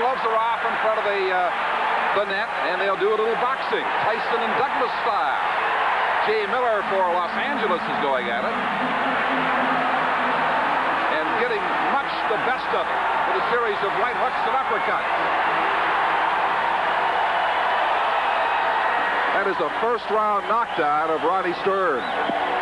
gloves are off in front of the net, and they'll do a little boxing, Tyson and Douglas style. Jay Miller for Los Angeles is going at it, and getting much the best of it with a series of right hooks and uppercuts. That is a first-round knockdown of Ronnie Stern.